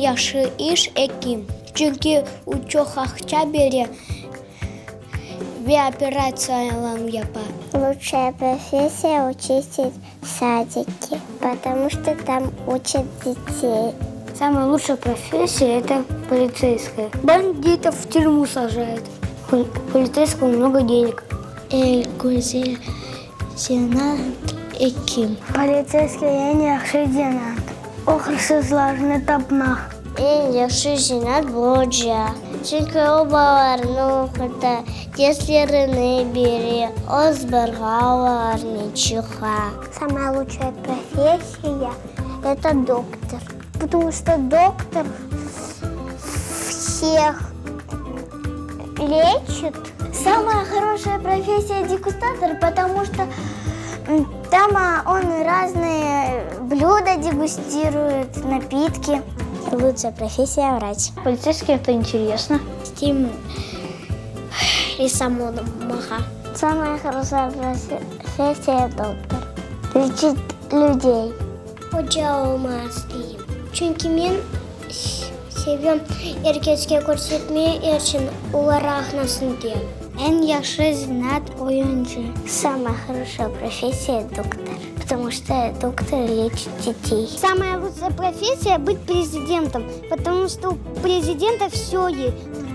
yaxşı iş ekim. Çünkü çok akça biri ve операциялар yapar. Лучшая профессия – учитель в садике, потому что там учат детей. Самая лучшая профессия – это полицейская. Бандитов в тюрьму сажают. У полицейского много денег. Güzel Senat Ekim. Полицейский en yaxşı senat. O hırsızlarını tapmaq. En yaxşı senat bu hoca. Çünkü o балаларның тестерini бери, о сбергаларничеха. Самая лучшая профессия – это доктор. Потому что доктор всех лечит. Самая хорошая профессия – дегустатор, потому что там он разные блюда дегустирует, напитки. Лучшая профессия – врач. Полицейский – это интересно. Стим рисомаха. Самая хорошая профессия – доктор. Лечит людей. Hoca olmalıyım. Çünkü ben seviyorum herkese göstermeyi için uğraşmasın diye. En yaxşı senat oyuncu. Самая хорошая профессия – доктор. Потому что доктор лечит детей. Самая лучшая профессия – быть президентом. Потому что у президента все есть.